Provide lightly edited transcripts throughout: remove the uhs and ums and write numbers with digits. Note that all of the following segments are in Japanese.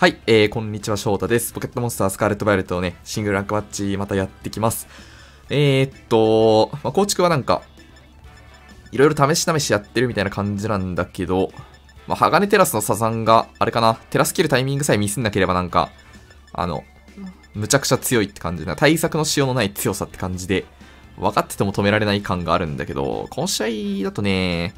はい、こんにちは、翔太です。ポケットモンスタースカーレットバイオレットをね、シングルランクマッチまたやってきます。構築はなんか、いろいろ試しやってるみたいな感じなんだけど、鋼テラスのサザンが、あれかな、テラス切るタイミングさえミスんなければなんか、むちゃくちゃ強いって感じな、対策のしようのない強さって感じで、分かってても止められない感があるんだけど、この試合だとね、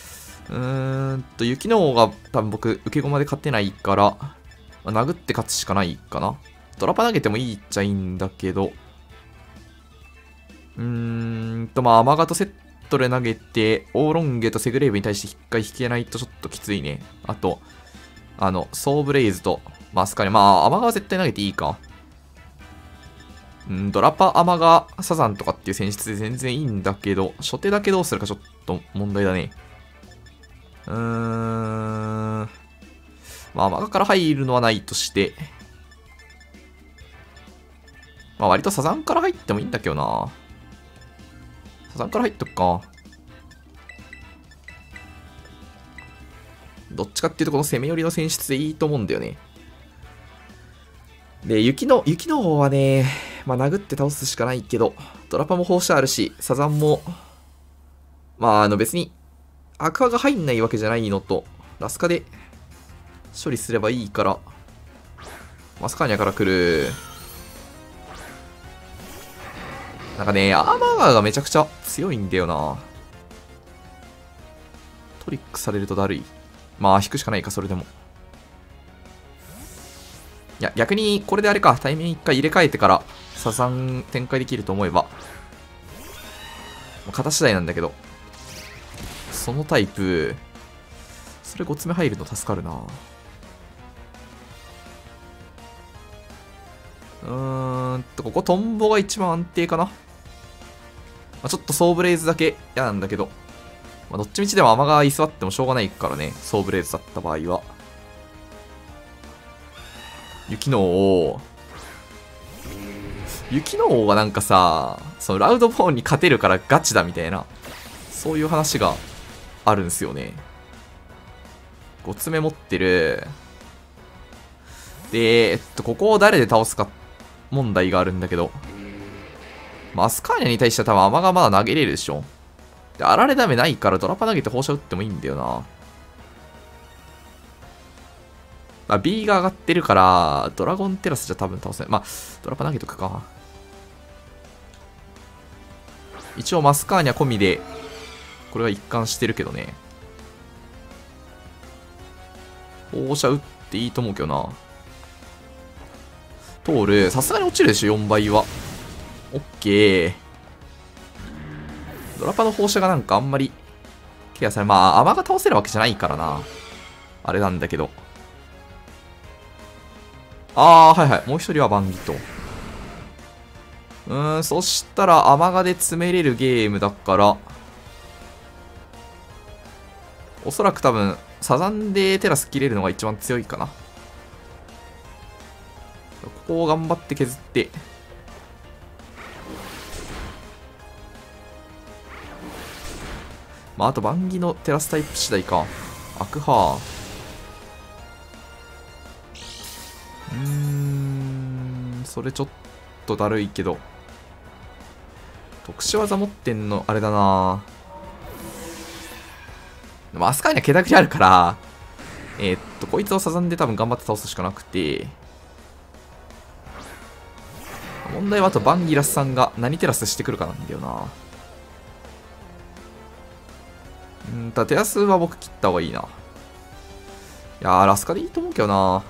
雪の方が多分僕、受け駒で勝てないから、殴って勝つしかないかな。ドラパ投げてもいいっちゃいいんだけど、アマガとセットで投げて、オーロンゲとセグレーブに対して一回引けないとちょっときついね。あと、ソーブレイズと、マスカリ、アマガは絶対投げていいか。ドラパ、アマガ、サザンとかっていう選出で全然いいんだけど、初手だけどうするかちょっと問題だね。アマガから入るのはないとして、割とサザンから入ってもいいんだけどな。サザンから入っとくか。どっちかっていうとこの攻め寄りの選出でいいと思うんだよね。で、雪の方はね、殴って倒すしかないけど、ドラパも放射あるし、サザンも、別に、アクアが入んないわけじゃないのと、ラスカで処理すればいいから、マスカーニャから来る。なんかね、アーマーガーがめちゃくちゃ強いんだよな。トリックされるとだるい。引くしかないか、それでも。いや、逆に、これであれか、タイミング一回入れ替えてから、サザン展開できると思えば。型次第なんだけど。そのタイプ、それ5つ目入るの助かるな。ここトンボが一番安定かな。ちょっとソーブレイズだけ嫌なんだけど。どっちみちでもアマが居座ってもしょうがないからね。ソーブレイズだった場合は。雪の王がなんかさ、そのラウドボーンに勝てるからガチだみたいな、そういう話があるんすよね。5つ目持ってる。で、ここを誰で倒すか問題があるんだけど、マスカーニャに対しては多分アマがまだ投げれるでしょ。で、あられダメないからドラパ投げて放射打ってもいいんだよな。B が上がってるから、ドラゴンテラスじゃ多分倒せない。ドラパ投げとくか。一応マスカーニャ込みで、これは一貫してるけどね。放射打っていいと思うけどな。通る。さすがに落ちるでしょ、4倍は。オッケー。ドラパの放射がなんかあんまりケアされ、アマが倒せるわけじゃないからな。あれなんだけど。はいはい。もう一人はバンギと。そしたらアマガで詰めれるゲームだから、おそらく多分、サザンでテラス切れるのが一番強いかな。ここを頑張って削って。あとバンギのテラスタイプ次第か。アクハー。それちょっとだるいけど。特殊技持ってんの、あれだな。でもアスカーニャ気だくりあるから、こいつをサザンで多分頑張って倒すしかなくて、問題はあとバンギラスさんが何テラスしてくるかなんだよな。テラスは僕切った方がいいな。いやー、ラスカでいいと思うけどな。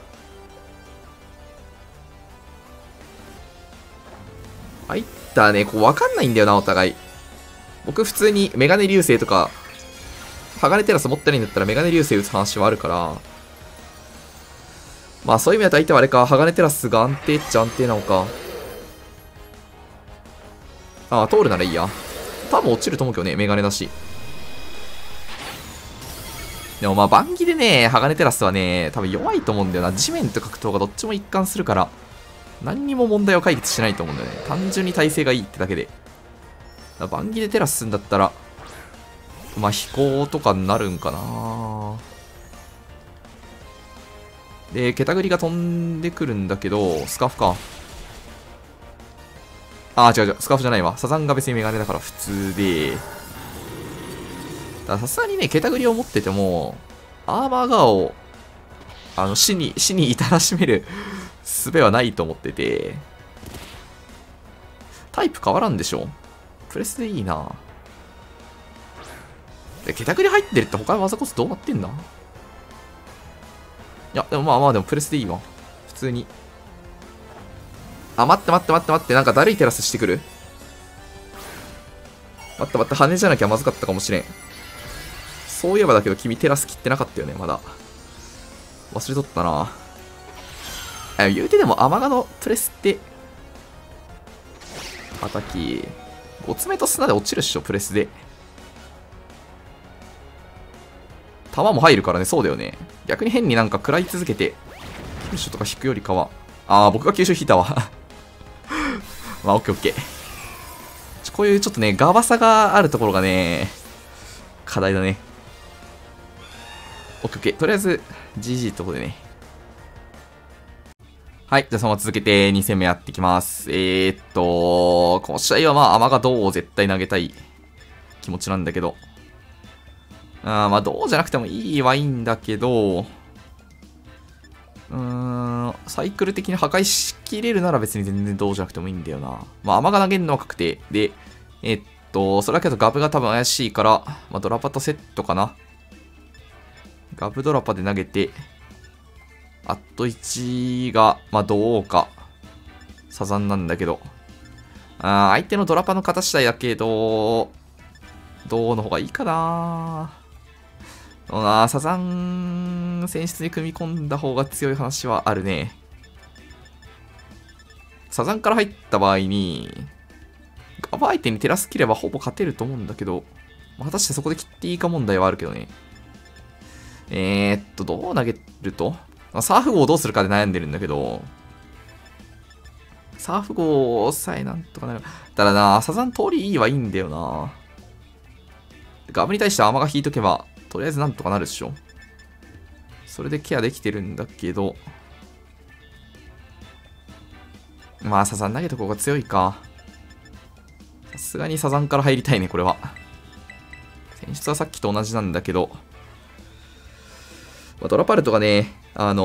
入ったね、こう分かんないんだよな、お互い。僕普通にメガネ流星とか、鋼テラス持ってないんだったらメガネ流星打つ話はあるから、そういう意味だと相手はあれか、鋼テラスが安定っちゃ安定なのか。通るならいいや。多分落ちると思うけどね、メガネだし。でもバンギでね、鋼テラスはね、多分弱いと思うんだよな。地面と格闘がどっちも一貫するから、何にも問題を解決しないと思うんだよね。単純に体勢がいいってだけで。バンギでテラスすんだったら、飛行とかになるんかな。 で、ケタグリが飛んでくるんだけど、スカーフか。あー、違う違う、スカーフじゃないわ。サザンが別にメガネだから普通で。さすがにね、ケタグリを持ってても、アーマーガーを、死に至らしめる術はないと思ってて、タイプ変わらんでしょ。プレスでいいな。で、ケタグリ入ってるって他の技コスどうなってんだ。いや、でもまあまあ、でもプレスでいいわ。普通に。あ、待って待って待って待って、なんかだるいテラスしてくる。待って待って、羽じゃなきゃまずかったかもしれん。そういえばだけど君テラス切ってなかったよね、まだ。忘れとったな。言うてでも、アマガのプレスって、叩き、5つ目と砂で落ちるっしょ、プレスで。弾も入るからね、そうだよね。逆に変になんか食らい続けて、吸収とか引くよりかは。あー、僕が吸収引いたわ。まあ、オッケーオッケー。こういうちょっとね、ガバさがあるところがね、課題だね。オッケーオッケー。とりあえず、GG ってことでね。はい。じゃあそのまま続けて2戦目やっていきます。この試合はまあ、アマガ銅を絶対投げたい気持ちなんだけど。まあ、銅じゃなくてもいいはいいんだけど、サイクル的に破壊しきれるなら別に全然銅じゃなくてもいいんだよな。まあ、アマガ投げるのは確定。で、それだけどガブが多分怪しいから、まあ、ドラパとセットかな。ガブドラパで投げて、アット1が、まあ、銅か、サザンなんだけど、相手のドラパの型次第だけど、銅の方がいいかな。サザン選出に組み込んだ方が強い話はあるね。サザンから入った場合に、ガバ相手にテラス切ればほぼ勝てると思うんだけど、まあ、果たしてそこで切っていいか問題はあるけどね。どう投げるとサーフ号をどうするかで悩んでるんだけど、サーフ号さえなんとかなる。ただな、サザン通りいいはいいんだよな。ガブに対してアーマーが引いとけば、とりあえずなんとかなるっしょ。それでケアできてるんだけど、まあサザン投げとこが強いか。さすがにサザンから入りたいね、これは。選出はさっきと同じなんだけど、まあ、ドラパルトがね、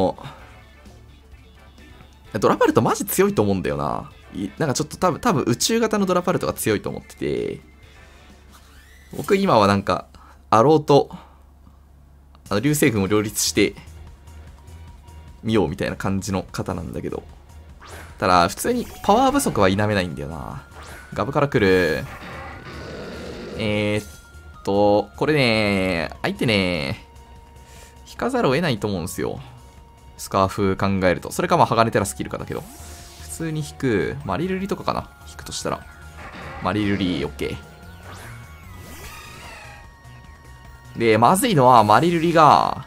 ドラパルトマジ強いと思うんだよな。なんかちょっと多分宇宙型のドラパルトが強いと思ってて、僕今はなんか、アローと、流星群を両立してみようみたいな感じの方なんだけど、ただ普通にパワー不足は否めないんだよな。ガブから来る。これね、相手ね、引かざるを得ないと思うんですよ。スカーフ考えると。それかまあ鋼テラスキルかだけど。普通に引く。マリルリとかかな。引くとしたら。マリルリ、オッケー。で、まずいのはマリルリが、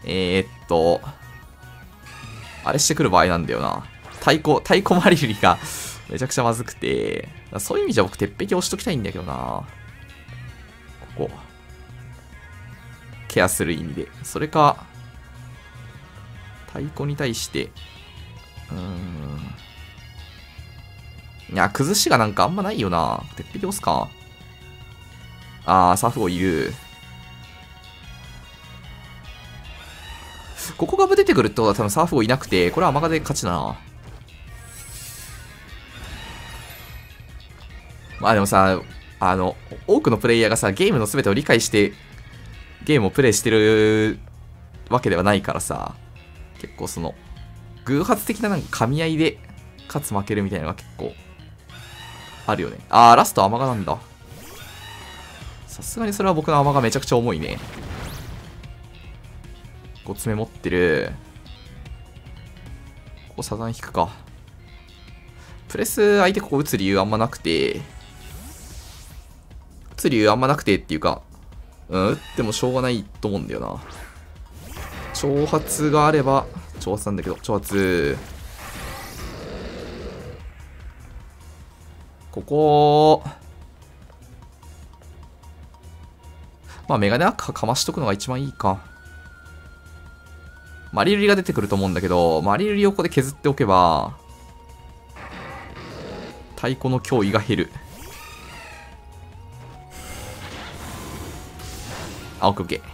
あれしてくる場合なんだよな。太鼓マリルリがめちゃくちゃまずくて、そういう意味じゃ僕鉄壁押しときたいんだけどな。ここ。ケアする意味で。それか、太鼓に対して、いや、崩しがなんかあんまないよな。鉄壁押すか。サーフ号いる。ここが出てくるってことは多分サーフ号いなくて、これはアマガで勝ちだな。まあでもさ、多くのプレイヤーがさ、ゲームの全てを理解して、ゲームをプレイしてるわけではないからさ、結構その、偶発的ななんか噛み合いで、勝つ負けるみたいなのが結構、あるよね。ラストアマガなんだ。さすがにそれは僕のアマガめちゃくちゃ重いね。5つ目持ってる。ここサザン引くか。プレス相手ここ打つ理由あんまなくて、打つ理由あんまなくてっていうか、打ってもしょうがないと思うんだよな。挑発があれば、挑発なんだけど、挑発。ここ、まあメガネアッカかましとくのが一番いいか。 マリルリが出てくると思うんだけど、マリルリをここで削っておけば、太鼓の脅威が減る。あ、オッケーオッケー。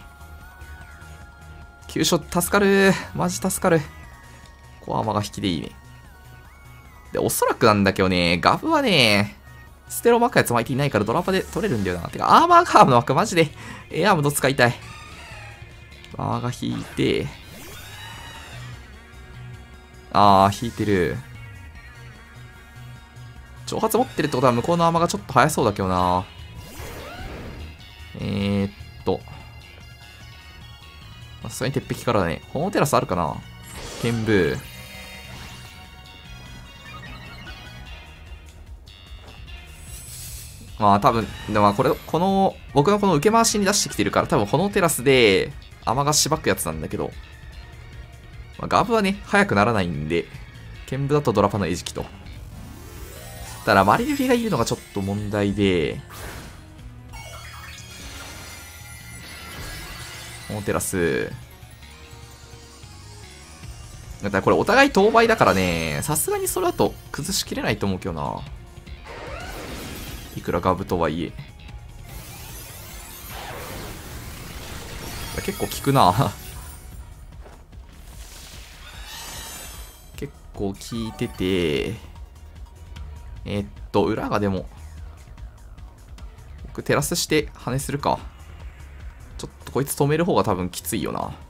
急所助かる。マジ助かる。ここアマが引きでいいね。で、おそらくなんだけどね、ガブはね、ステロ巻くやつ巻いていないからドラパで取れるんだよな。てか、アーマーカーブの枠マジで、エアームド使いたい。バーが引いて、引いてる。挑発持ってるってことは向こうのアーマーがちょっと速そうだけどな。さすがに鉄壁からだね。ホモテラスあるかな。剣舞。まあ多分、でも僕のこの受け回しに出してきてるから、多分ホノテラスで、アマがしばくやつなんだけど、まあ、ガブはね、速くならないんで、剣舞だとドラパの餌食と。ただ、マリルフィがいるのがちょっと問題で、ホノテラス。だからこれお互い当倍だからね、さすがにそれだと崩しきれないと思うけどな。いくらガブとはいえ。結構効くな。結構効いてて、裏がでも、僕テラスして羽するか。ちょっとこいつ止める方が多分きついよな。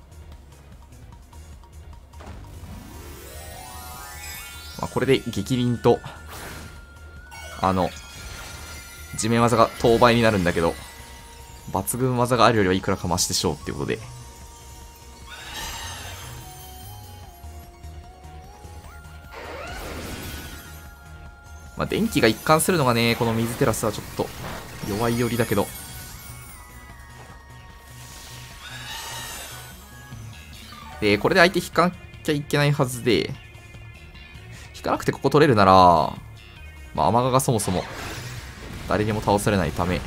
まあ、これで激鱗と、地面技が当倍になるんだけど、抜群技があるよりはいくらか増してしょうっていうことで。まあ、電気が一貫するのがね、この水テラスはちょっと弱い寄りだけど。で、これで相手引かなきゃいけないはずで、引かなくてここ取れるなら、まあ、アマガがそもそも誰にも倒されないため、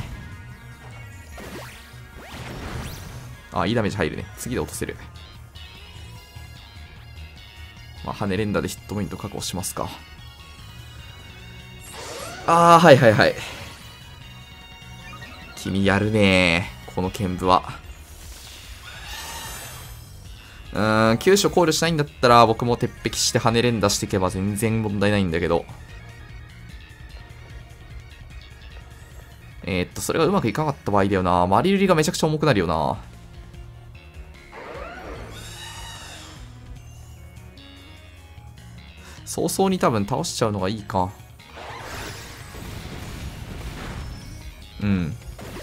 いいダメージ入るね。次で落とせる。まあ、羽連打でヒットポイント確保しますか。はいはいはい。君やるねー、この剣舞は。急所考慮しないんだったら、僕も鉄壁して羽連打していけば全然問題ないんだけど。それがうまくいかなかった場合だよな。マリルリがめちゃくちゃ重くなるよな。早々に多分倒しちゃうのがいいか。うん。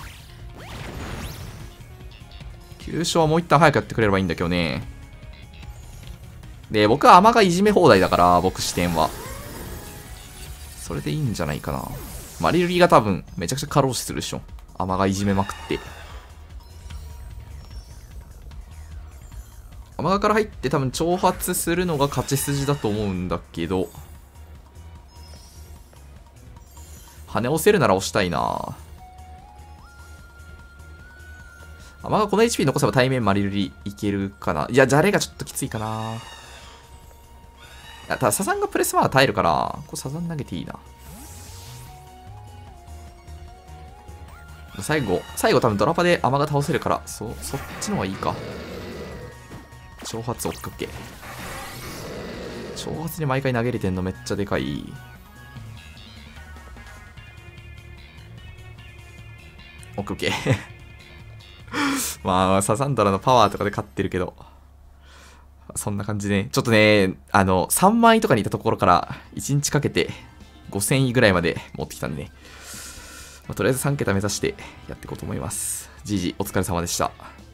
急所はもう一旦早くやってくれればいいんだけどね。で、僕はアマがいじめ放題だから、僕視点は。それでいいんじゃないかな。マリルリが多分、めちゃくちゃ過労死するでしょ。アマがいじめまくって。アマガから入って多分挑発するのが勝ち筋だと思うんだけど。羽押せるなら押したいな。アマガこの HP 残せば対面マリルリいけるかな。いや、じゃれがちょっときついかな。ただ、サザンがプレスまだ耐えるから、これサザン投げていいな。最後多分ドラパでアマが倒せるから、そっちの方がいいか。挑発追っかけ。挑発に毎回投げれてんのめっちゃでかい。オッケー。まあ、サザンドラのパワーとかで勝ってるけど。そんな感じね。ちょっとね、3万位とかにいたところから、1日かけて5000位ぐらいまで持ってきたんでね。とりあえず3桁目指してやっていこうと思います。GG、お疲れ様でした。